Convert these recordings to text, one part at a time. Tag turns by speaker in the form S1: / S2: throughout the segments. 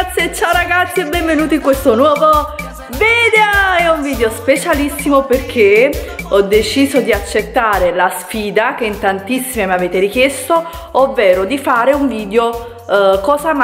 S1: ragazze, ciao ragazzi e benvenuti in questo nuovo video. È un video specialissimo perché ho deciso di accettare la sfida che in tantissime mi avete richiesto, ovvero di fare un video cosa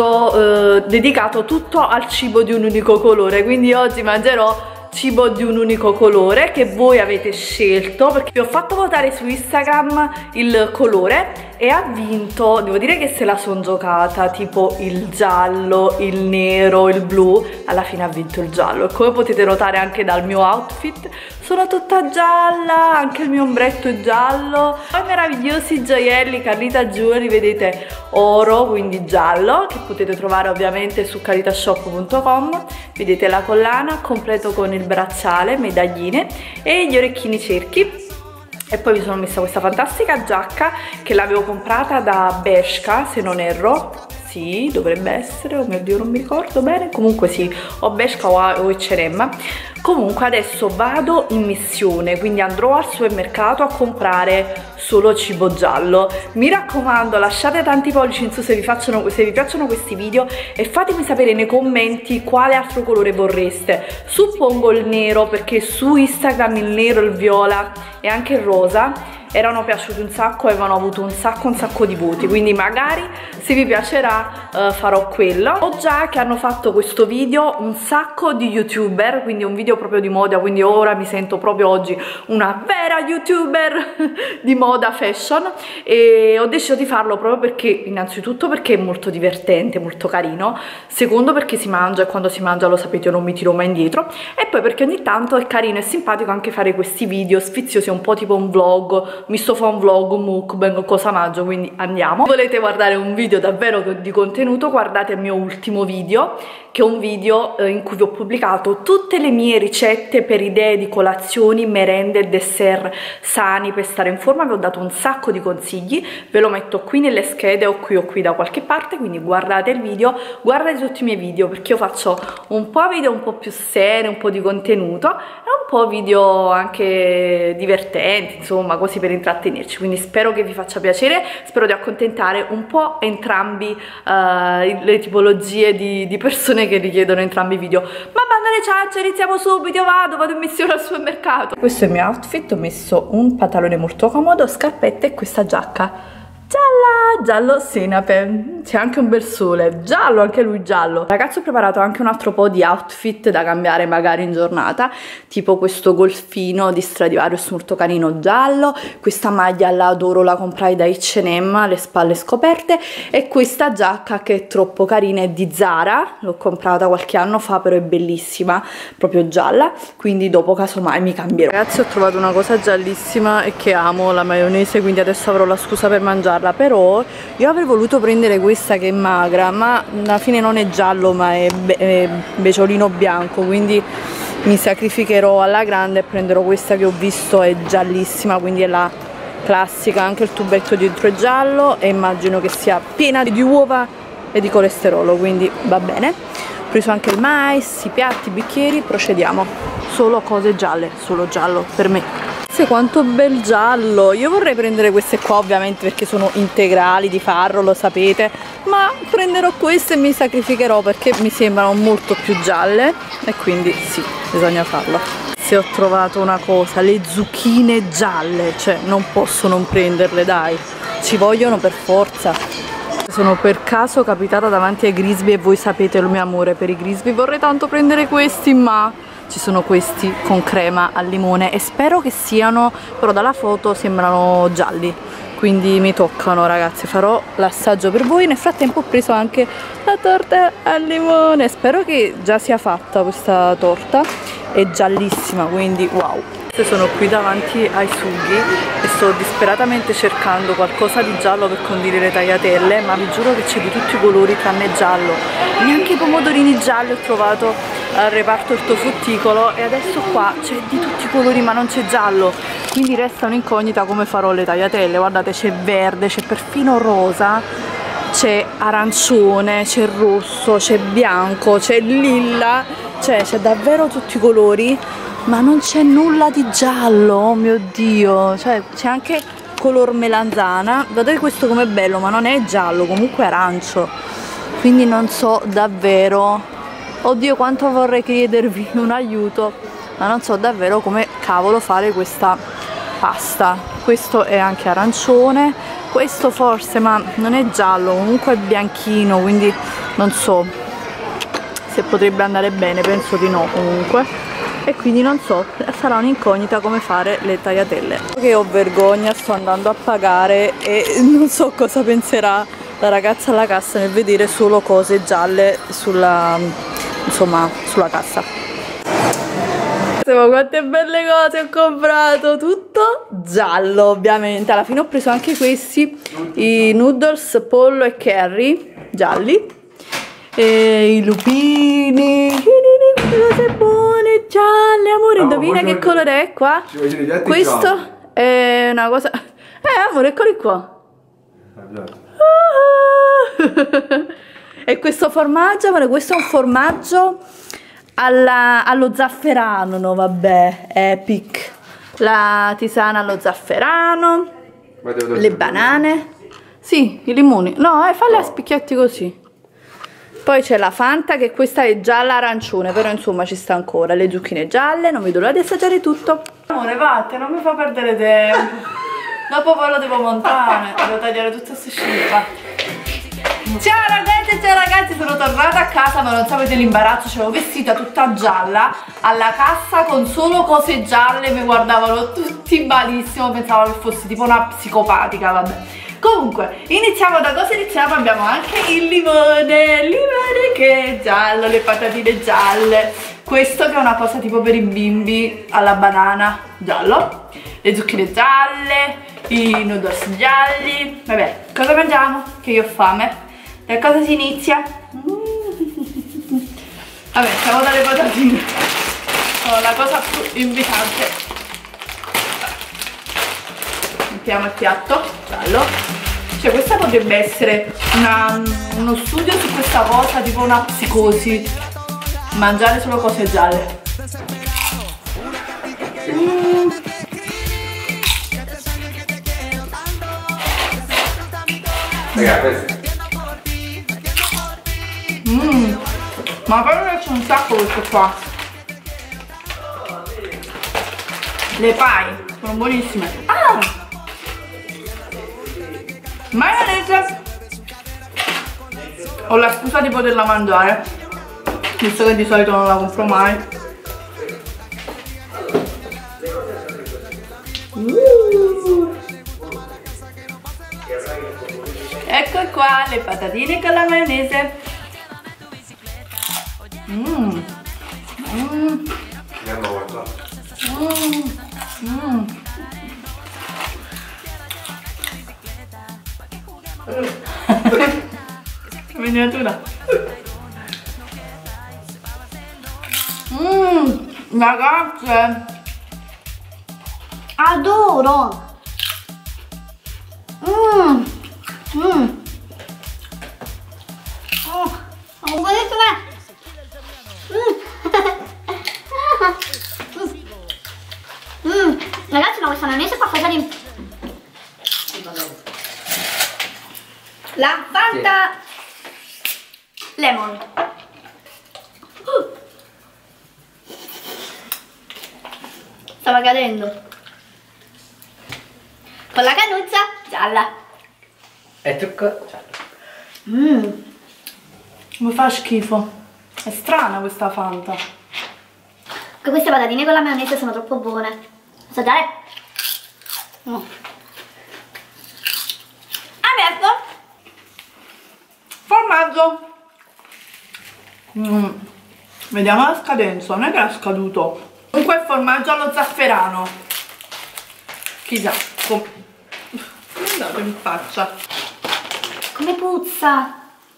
S1: mangio dedicato tutto al cibo di un unico colore. Quindi oggi mangerò cibo di un unico colore che voi avete scelto, perché vi ho fatto votare su Instagram il colore e ha vinto, devo dire che se la son giocata, tipo il giallo, il nero, il blu. Alla fine ha vinto il giallo e come potete notare anche dal mio outfit sono tutta gialla, anche il mio ombretto è giallo. Poi meravigliosi gioielli Carlita Jewelry, vedete, oro, quindi giallo, che potete trovare ovviamente su caritashop.com. vedete la collana completo con il bracciale, medagline e gli orecchini cerchi. E poi mi sono messa questa fantastica giacca che l'avevo comprata da Bershka, se non erro. Sì, dovrebbe essere, oh mio Dio, non mi ricordo bene. Comunque sì, o Bershka o H&M. Comunque adesso vado in missione, quindi andrò al supermercato a comprare solo cibo giallo. Mi raccomando, lasciate tanti pollici in su se vi piacciono questi video e fatemi sapere nei commenti quale altro colore vorreste. Suppongo il nero, perché su Instagram il nero, il viola e anche il rosa erano piaciuti un sacco, avevano avuto un sacco di voti, quindi magari se vi piacerà farò quello. So già che hanno fatto questo video un sacco di youtuber, quindi un video proprio di moda, quindi ora mi sento proprio oggi una vera youtuber di moda fashion e ho deciso di farlo proprio perché, innanzitutto perché è molto divertente, molto carino, secondo perché si mangia e quando si mangia, lo sapete, io non mi tiro mai indietro, e poi perché ogni tanto è carino e simpatico anche fare questi video sfiziosi, un po' tipo un vlog, mi sto fa un vlog, un mukbang, cosa mangio, quindi andiamo. Se volete guardare un video davvero di contenuto, guardate il mio ultimo video, che è un video in cui vi ho pubblicato tutte le mie ricette per idee di colazioni, merende e dessert sani per stare in forma. Vi ho dato un sacco di consigli, ve lo metto qui nelle schede o qui da qualche parte, quindi guardate il video, guardate tutti i miei video, perché io faccio un po' video un po' più seri, un po' di contenuto e un po' video anche divertenti, insomma, così per intrattenerci. Quindi spero che vi faccia piacere, spero di accontentare un po' entrambi le tipologie di persone che richiedono entrambi i video. Ma banda alle ciance, iniziamo subito, vado in missione al supermercato. Questo è il mio outfit, ho messo un pantalone molto comodo, scarpette e questa giacca gialla, giallo senape, c'è anche un bel sole, giallo, anche lui giallo. Ragazzi, ho preparato anche un altro po' di outfit da cambiare magari in giornata, tipo questo golfino di Stradivarius molto carino giallo, questa maglia la adoro, la comprai da H&M, le spalle scoperte, e questa giacca che è troppo carina, è di Zara, l'ho comprata qualche anno fa, però è bellissima, proprio gialla, quindi dopo casomai mi cambierò. Ragazzi, ho trovato una cosa giallissima e che amo, la maionese, quindi adesso avrò la scusa per mangiarla. Però io avrei voluto prendere questa che è magra, ma alla fine non è giallo ma è beciolino bianco, quindi mi sacrificherò alla grande e prenderò questa che ho visto è giallissima, quindi è la classica, anche il tubetto dietro è giallo e immagino che sia piena di uova e di colesterolo, quindi va bene. Ho preso anche il mais, i piatti, i bicchieri, procediamo. Solo cose gialle, solo giallo per me. Quanto bel giallo, io vorrei prendere queste qua ovviamente perché sono integrali di farro, lo sapete, ma prenderò queste e mi sacrificherò perché mi sembrano molto più gialle e quindi sì, bisogna farlo. Se ho trovato una cosa, le zucchine gialle, cioè non posso non prenderle, dai, ci vogliono per forza. Sono per caso capitata davanti ai Grisby e voi sapete il mio amore per i Grisby, vorrei tanto prendere questi, ma ci sono questi con crema al limone e spero che siano, però dalla foto sembrano gialli, quindi mi toccano, ragazzi, farò l'assaggio per voi. Nel frattempo ho preso anche la torta al limone, spero che già sia fatta questa torta, è giallissima, quindi wow. Sono qui davanti ai sughi e sto disperatamente cercando qualcosa di giallo per condire le tagliatelle, ma vi giuro che c'è di tutti i colori tranne giallo, neanche i pomodorini gialli ho trovato al reparto ortofrutticolo e adesso qua c'è di tutti i colori ma non c'è giallo, quindi resta un'incognita come farò le tagliatelle. Guardate, c'è verde, c'è perfino rosa, c'è arancione, c'è rosso, c'è bianco, c'è lilla, cioè c'è davvero tutti i colori, ma non c'è nulla di giallo, oh mio Dio, cioè c'è anche color melanzana, guardate questo com'è bello, ma non è giallo, comunque arancio. quindi non so davvero, oddio quanto vorrei chiedervi un aiuto, ma non so davvero come cavolo fare questa pasta. Questo è anche arancione, questo forse, ma non è giallo, comunque è bianchino, quindi non so se potrebbe andare bene, penso di no comunque, e quindi non so, sarà un'incognita come fare le tagliatelle. Che ho vergogna, sto andando a pagare e non so cosa penserà la ragazza alla cassa nel vedere solo cose gialle sulla, insomma, sulla cassa. Ma quante belle cose ho comprato, tutto giallo ovviamente. Alla fine ho preso anche questi, i noodles pollo e curry gialli, e i lupini, cose buone gialle. Amore, indovina che colore è qua? Questo è una cosa, amore, eccoli qua. E questo formaggio, amore, questo è un formaggio allo zafferano, no vabbè, epic. La tisana allo zafferano, le banane, sì, i limoni, no, falli a spicchietti così. Poi c'è la Fanta, che questa è gialla arancione, però insomma ci sta ancora, le zucchine gialle, non vedo l'ora di assaggiare tutto. Amore, vattene, non mi fa perdere tempo, dopo poi lo devo montare, devo tagliare tutte queste scimmie. Ciao ragazzi, sono tornata a casa, ma non sapete l'imbarazzo, c'avevo vestita tutta gialla alla cassa con solo cose gialle, mi guardavano tutti malissimo, pensavo che fossi tipo una psicopatica, vabbè. Comunque, iniziamo da cosa iniziamo, abbiamo anche il limone che è giallo, le patatine gialle, questo che è una cosa tipo per i bimbi alla banana, giallo, le zucchine gialle, i noodles gialli, vabbè, cosa mangiamo? Che io ho fame. Da cosa si inizia? Vabbè, siamo dalle patatine. Oh, la cosa più invitante. Mettiamo il piatto giallo. Cioè questa potrebbe essere uno studio su questa cosa, tipo una psicosi. Mangiare solo cose gialle. Ma poi mi piace un sacco questo qua. Le pie sono buonissime. Maionese. Ho la scusa di poterla mangiare, visto che di solito non la compro mai. Ecco qua le patatine con la maionese. Miniatura. Ragazze, adoro.
S2: Ragazzi, ma questa maionese è qualcosa di... La Fanta Lemon. Stava cadendo. Con la cannuccia gialla.
S3: E trucco giallo.
S1: Mi fa schifo. È strana questa Fanta.
S2: Che queste patatine con la maionese sono troppo buone. Assaggiare? No. Aperto.
S1: Formaggio. Vediamo la scadenza, non è che è scaduto. Comunque è formaggio allo zafferano. Chissà come è andato in faccia.
S2: Come puzza.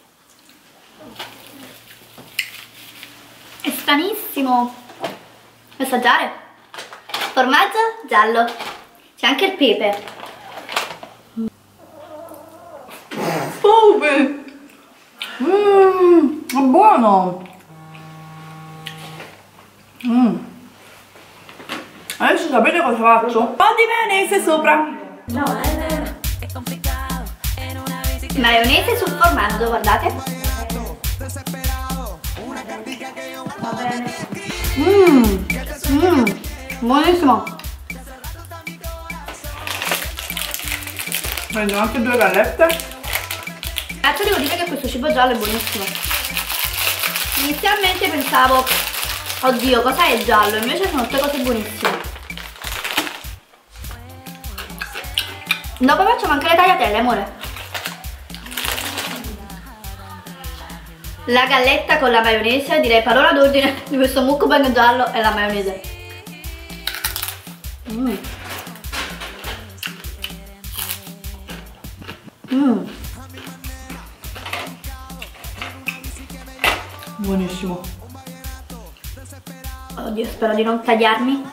S2: È stranissimo. Vuoi assaggiare? Formaggio giallo. C'è anche il pepe.
S1: È buono. Adesso sapete cosa faccio? Un po' di maionese sopra.
S2: Maionese sul formaggio, guardate. Va bene. Buonissimo.
S1: Prendo anche 2 gallette.
S2: Adesso devo dire che questo cibo giallo è buonissimo. Inizialmente pensavo, oddio, cosa è giallo? Invece sono tutte cose buonissime. Dopo facciamo anche le tagliatelle, amore. La galletta con la maionese, direi parola d'ordine di questo mukbang giallo è la maionese.
S1: Buonissimo.
S2: Oddio, spero di non tagliarmi.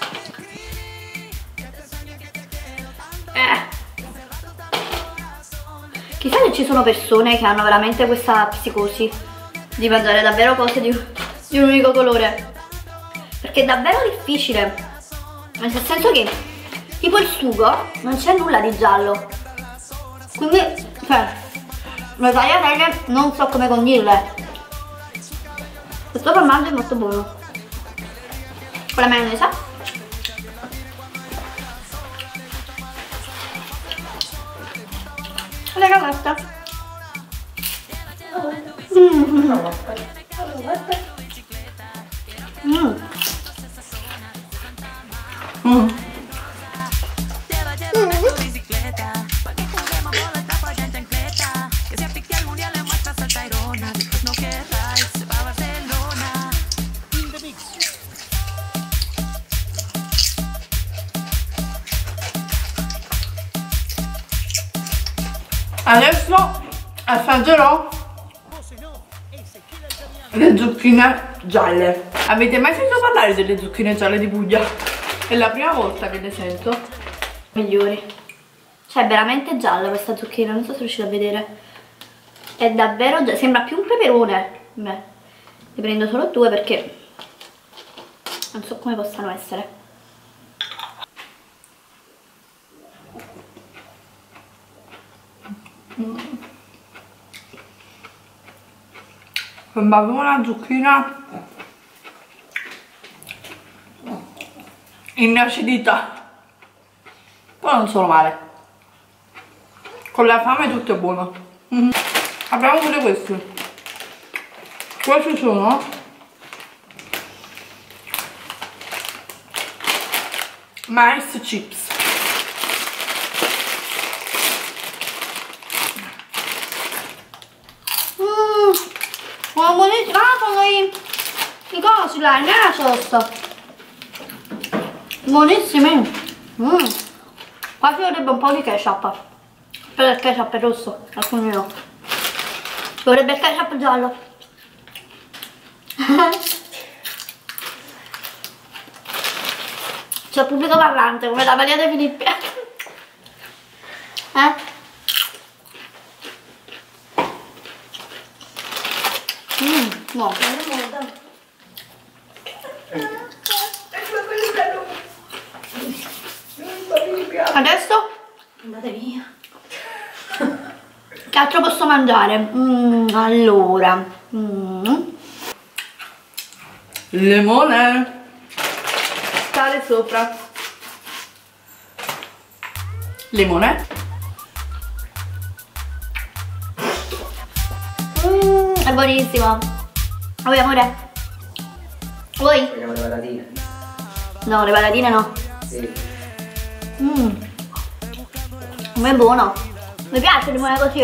S2: Chissà se ci sono persone che hanno veramente questa psicosi di mangiare davvero cose di un unico colore. Perché è davvero difficile. Nel senso che tipo il sugo non c'è nulla di giallo. Quindi, cioè, le tagliatelle non so come condirle. Questo formaggio è molto buono. Con la maionese. Le gallette.
S1: Adesso assaggerò le zucchine gialle. Avete mai sentito parlare delle zucchine gialle di Puglia? È la prima volta che le sento.
S2: Migliori. Cioè è veramente gialla questa zucchina, non so se riuscite a vedere. È davvero gialla, sembra più un peperone. Beh, ne prendo solo 2 perché non so come possano essere.
S1: Sembra una zucchina in acidità, però non sono male. Con la fame tutto è buono. Abbiamo pure questi. Questi sono mais chips.
S2: Sono buonissimi. Ah, sono i cosi là, i nachos. Buonissimi. Qua ci vorrebbe un po' di ketchup. Però il ketchup è rosso, alcuni no. Ci vorrebbe il ketchup giallo. C'è il pubblico parlante come la Maria De Filippi. No. Adesso andate via. Che altro posso mangiare? Allora
S1: Limone. Sale sopra. Limone.
S2: È buonissimo. Vuoi amore? Vuoi?
S3: Vogliamo le patatine?
S2: No, le patatine no.
S3: Sì.
S2: È buono. Mi piace il limone così,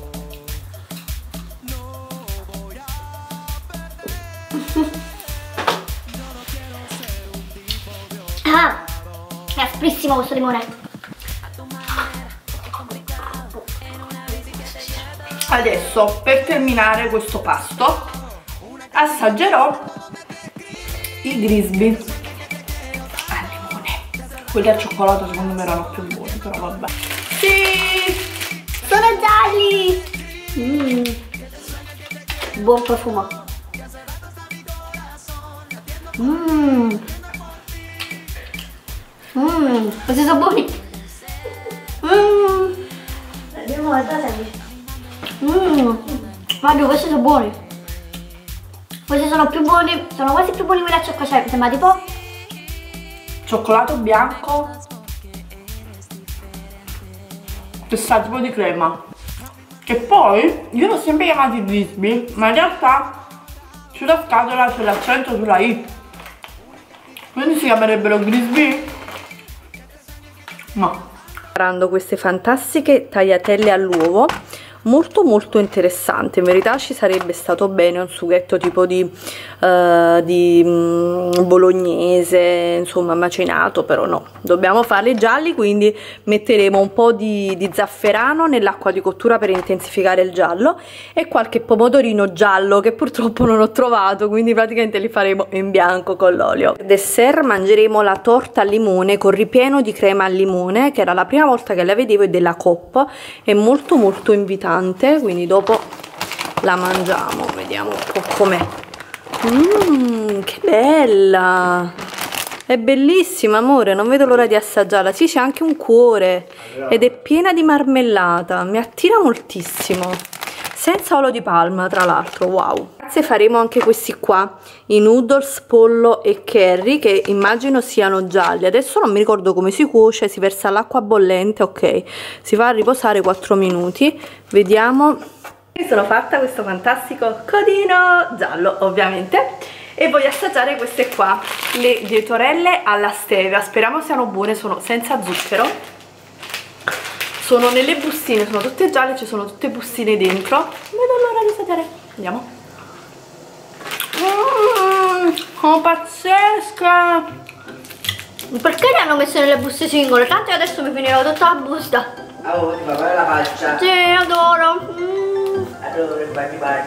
S2: Ah, è asprissimo questo limone.
S1: Adesso per terminare questo pasto assaggerò i Grisby al limone. Quelli al cioccolato secondo me erano più buoni, però vabbè.
S2: Sì, sono gialli. Buon profumo. Questi sono buoni. Andiamo a guardare. Guarda, questi sono buoni. Questi sono più buoni, sono quasi più buoni quelli al cioccolato, cioè sembra tipo
S1: cioccolato bianco che sa tipo di crema. E poi io l'ho sempre chiamati Grisby, ma in realtà sulla scatola c'è l'accento sulla I, quindi si chiamerebbero Grisby? No. Preparando queste fantastiche tagliatelle all'uovo, molto molto interessante. In verità ci sarebbe stato bene un sughetto tipo di bolognese, insomma macinato, però no, dobbiamo farli gialli, quindi metteremo un po' di zafferano nell'acqua di cottura per intensificare il giallo e qualche pomodorino giallo che purtroppo non ho trovato, quindi praticamente li faremo in bianco con l'olio. Per dessert mangeremo la torta al limone con ripieno di crema al limone, che era la prima volta che la vedevo, è della Coop, è molto molto invitante, quindi dopo la mangiamo, vediamo un po' com'è. Che bella, è bellissima amore, non vedo l'ora di assaggiarla. Sì, c'è anche un cuore ed è piena di marmellata, mi attira moltissimo, senza olio di palma tra l'altro. Wow. Grazie, faremo anche questi qua, i noodles pollo e curry, che immagino siano gialli. Adesso non mi ricordo come si cuoce, si versa l'acqua bollente, ok, si fa riposare 4 minuti, vediamo. Mi sono fatta questo fantastico codino giallo ovviamente e voglio assaggiare queste qua, le dietorelle alla stevia. Speriamo siano buone, sono senza zucchero, sono nelle bustine, sono tutte gialle, ci sono tutte bustine dentro. Non vedo l'ora di assaggiare, andiamo. Oh, pazzesca!
S2: perché le hanno messe nelle buste singole? Tanto io adesso mi finirò tutta la busta.
S3: Oh, ti fa fare la faccia.
S2: Sì, adoro.
S3: Adoro il bagni bagni.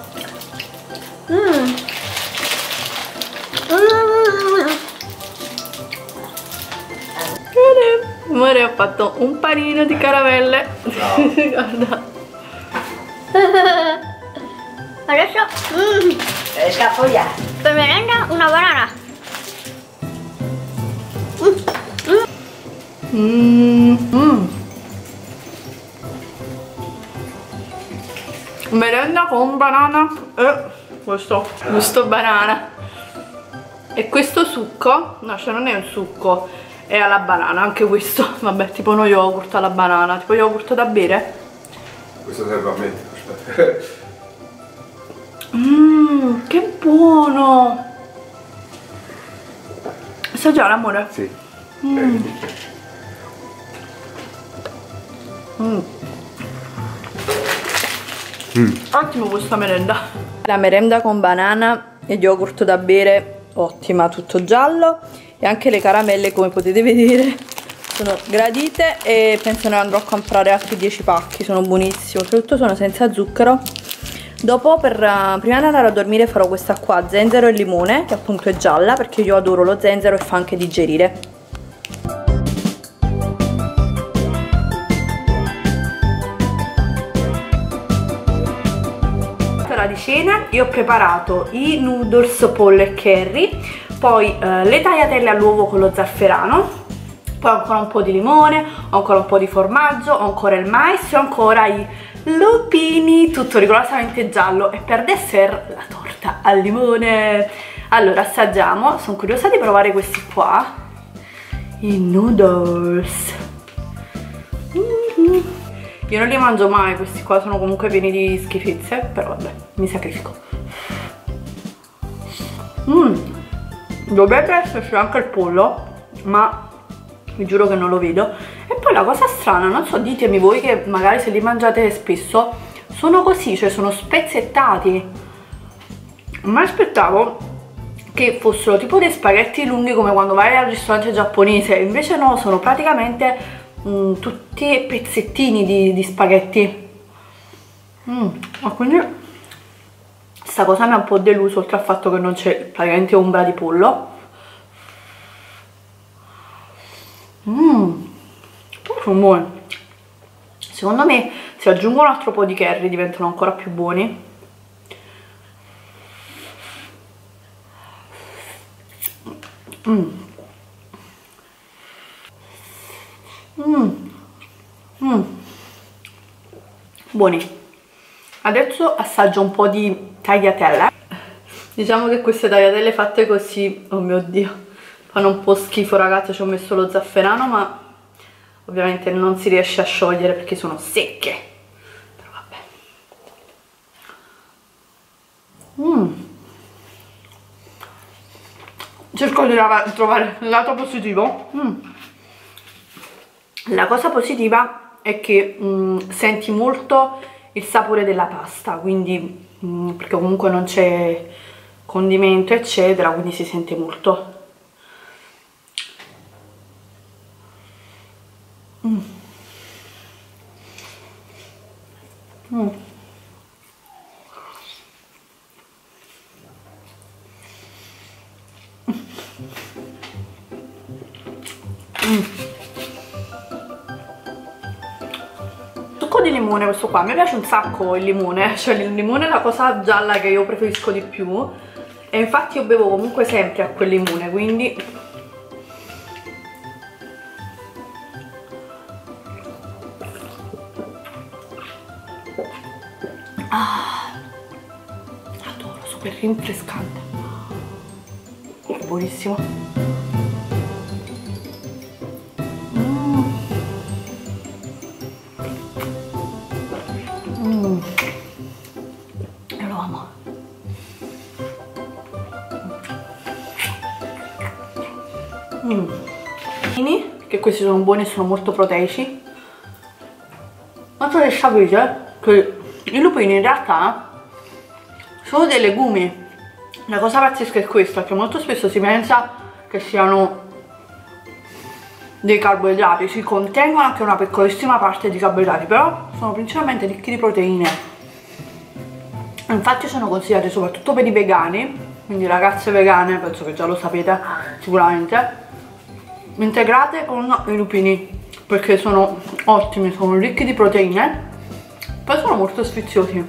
S1: Amore, ho fatto un panino di caramelle. Guarda.
S2: Adesso
S3: Scappoglia.
S2: per merenda una banana.
S1: Merenda con banana e questo gusto banana. E questo succo, no, cioè non è un succo, è alla banana, anche questo, vabbè, tipo uno yogurt alla banana, tipo yogurt da bere.
S4: Questo serve a me, aspetta.
S1: Che buono! Assaggiare, amore?
S4: Sì.
S1: Ottimo questa merenda. La merenda con banana e yogurt da bere, ottima, tutto giallo. E anche le caramelle, come potete vedere, sono gradite e penso ne andrò a comprare altri 10 pacchi, sono buonissime, soprattutto sono senza zucchero. Dopo, prima di andare a dormire, farò questa qua, zenzero e limone, che appunto è gialla, perché io adoro lo zenzero e fa anche digerire. Di cena io ho preparato i noodles pollo e curry, poi le tagliatelle all'uovo con lo zafferano, poi ancora un po' di limone, ho ancora un po' di formaggio, ho ancora il mais e ho ancora i lupini, tutto rigorosamente giallo, e per dessert la torta al limone. Allora assaggiamo, sono curiosa di provare questi qua, i noodles. Io non li mangio mai, questi qua sono comunque pieni di schifezze, però vabbè, mi sacrifico. Dovrebbe esserci anche il pollo, ma vi giuro che non lo vedo. E poi la cosa strana, non so, ditemi voi che magari se li mangiate spesso, sono così, cioè sono spezzettati. Ma aspettavo che fossero tipo dei spaghetti lunghi come quando vai al ristorante giapponese, invece no, sono praticamente tutti pezzettini di spaghetti. Ma quindi questa cosa mi ha un po' deluso, oltre al fatto che non c'è praticamente ombra di pollo. Sono buoni. Secondo me se aggiungo un altro po' di curry diventano ancora più buoni. Buoni. Adesso assaggio un po' di tagliatelle. Diciamo che queste tagliatelle fatte così, oh mio Dio, fanno un po' schifo ragazze, ci ho messo lo zafferano ma ovviamente non si riesce a sciogliere perché sono secche. Però vabbè. Cerco di trovare il lato positivo. La cosa positiva è che senti molto il sapore della pasta, quindi perché comunque non c'è condimento eccetera, quindi si sente molto. Succo di limone questo qua, mi piace un sacco il limone, cioè il limone è la cosa gialla che io preferisco di più e infatti io bevo comunque sempre acqua e limone, quindi adoro, super rinfrescante, è buonissimo. Io lo amo. Che questi sono buoni e sono molto proteici. Non so se sapete che i lupini in realtà sono dei legumi. La cosa pazzesca è questa, che molto spesso si pensa che siano dei carboidrati, si contengono anche una piccolissima parte di carboidrati, però sono principalmente ricchi di proteine. Infatti sono consigliati soprattutto per i vegani, quindi ragazze vegane, penso che già lo sapete sicuramente, integrate con i lupini perché sono ottimi, sono ricchi di proteine, poi sono molto sfiziosi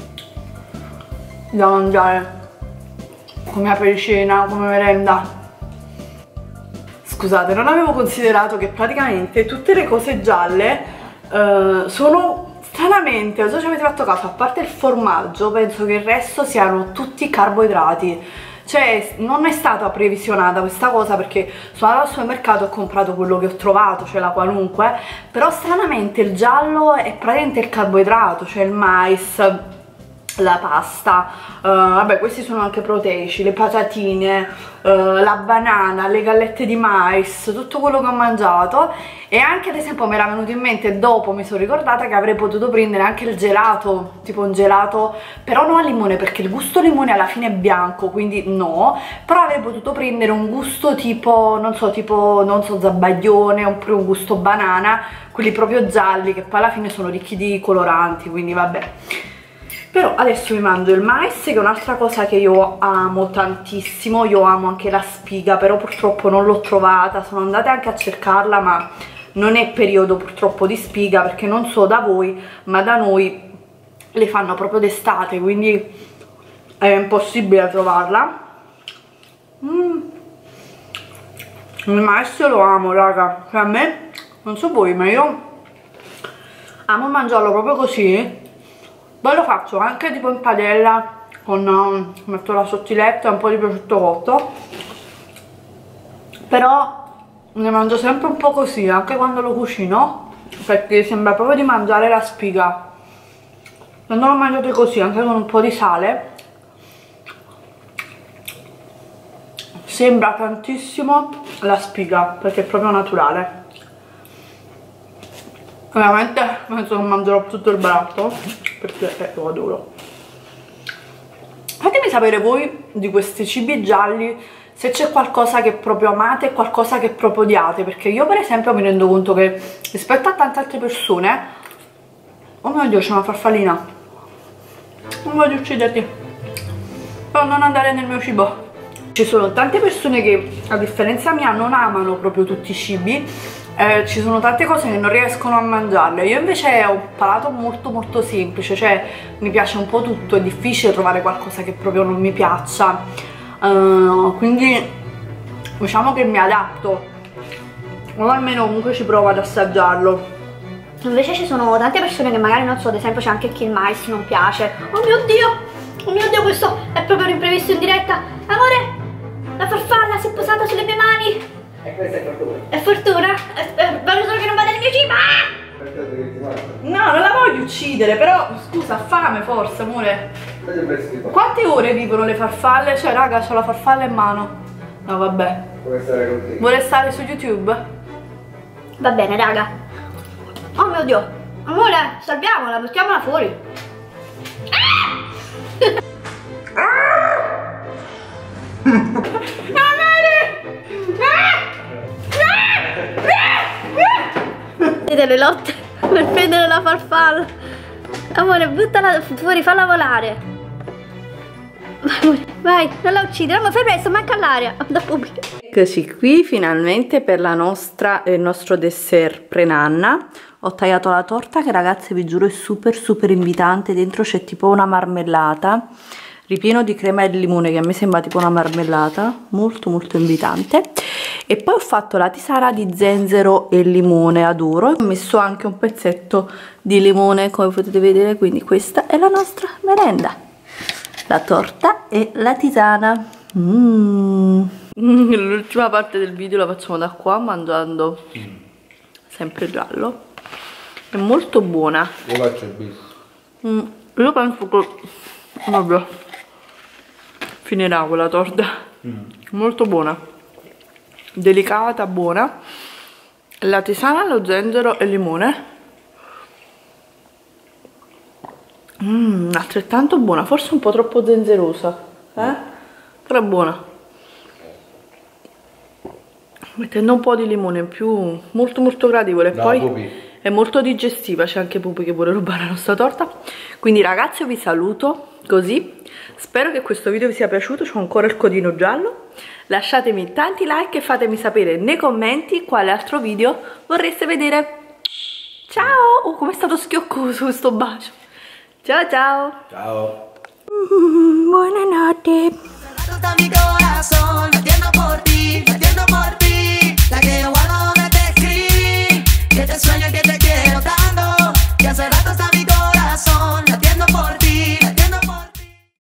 S1: da mangiare come apericena, come merenda. Scusate, non avevo considerato che praticamente tutte le cose gialle sono stranamente, non so se avete fatto caso, a parte il formaggio, penso che il resto siano tutti carboidrati. Cioè non è stata previsionata questa cosa perché sono andata al supermercato e ho comprato quello che ho trovato, cioè la qualunque, però stranamente il giallo è praticamente il carboidrato, cioè il mais, la pasta, vabbè questi sono anche proteici, le patatine, la banana, le gallette di mais, tutto quello che ho mangiato. E anche ad esempio mi era venuto in mente, dopo mi sono ricordata che avrei potuto prendere anche il gelato, tipo un gelato però non al limone perché il gusto limone alla fine è bianco, quindi no, però avrei potuto prendere un gusto tipo, non so, zabaione oppure un gusto banana, quelli proprio gialli che poi alla fine sono ricchi di coloranti, quindi vabbè. Però adesso mi mangio il mais, che è un'altra cosa che io amo tantissimo. Io amo anche la spiga, però purtroppo non l'ho trovata, sono andata anche a cercarla ma non è periodo purtroppo di spiga, perché non so da voi ma da noi le fanno proprio d'estate, quindi è impossibile trovarla. Il mais lo amo raga, cioè a me, non so voi ma io amo mangiarlo proprio così. Poi lo faccio anche tipo in padella con metto la sottiletta e un po' di prosciutto cotto, però ne mangio sempre un po' così anche quando lo cucino, perché sembra proprio di mangiare la spiga. Quando lo mangiate così anche con un po' di sale sembra tantissimo la spiga, perché è proprio naturale. Veramente penso che mangerò tutto il baratto perché lo adoro. Fatemi sapere voi di questi cibi gialli se c'è qualcosa che proprio amate e qualcosa che proprio odiate, perché io per esempio mi rendo conto che rispetto a tante altre persone, oh mio Dio, c'è una farfallina, non voglio ucciderti, però non andare nel mio cibo. Ci sono tante persone che a differenza mia non amano proprio tutti i cibi, ci sono tante cose che non riescono a mangiarle. Io invece ho un palato molto semplice, cioè mi piace un po' tutto, è difficile trovare qualcosa che proprio non mi piaccia, quindi diciamo che mi adatto, o almeno comunque ci provo ad assaggiarlo.
S2: Invece ci sono tante persone che magari, non so, ad esempio c'è anche chi il mais non piace. Oh mio Dio, questo è proprio l'imprevisto. visto in diretta. Amore, la farfalla si è posata sulle mie mani.
S3: E questa è fortuna.
S2: È fortuna? Voglio solo che non vada nel mio cibo.
S1: No, non la voglio uccidere, però scusa, ha fame forse, amore. Quante ore vivono le farfalle? Cioè, raga, c'ho la farfalla in mano. No, vabbè. Vuole stare su YouTube?
S2: Va bene, raga. Oh mio Dio. Amore, salviamola, mettiamola fuori. Vedete le lotte per prendere la farfalla. Amore, buttala fuori, falla volare. Amore, vai, non la uccidere. Amore, fai presto, manca all'aria. Da pubblico.
S1: Eccoci qui finalmente per il nostro dessert pre-nanna. Ho tagliato la torta che, ragazzi, vi giuro è super invitante. Dentro c'è tipo una marmellata ripieno di crema e limone, che a me sembra tipo una marmellata, molto invitante. E poi ho fatto la tisana di zenzero e limone, adoro. Ho messo anche un pezzetto di limone, come potete vedere, quindi questa è la nostra merenda, la torta e la tisana. L'ultima parte del video la facciamo da qua, mangiando sempre giallo. È molto buona.
S4: Io faccio il bis.
S1: Io penso che vabbè, finirà quella torta. Molto buona, delicata, buona. La tisana allo zenzero e limone, altrettanto buona, forse un po' troppo zenzerosa, però è buona. Mettendo un po' di limone in più, molto gradevole.
S4: No,
S1: poi
S4: Pupi.
S1: è molto digestiva, c'è anche Pupi che vuole rubare la nostra torta. Quindi, ragazzi, io vi saluto così. Spero che questo video vi sia piaciuto. C'ho ancora il codino giallo. Lasciatemi tanti like e fatemi sapere nei commenti quale altro video vorreste vedere. Ciao! Come è stato schioccoso questo bacio. Ciao ciao!
S4: Ciao.
S1: Buonanotte.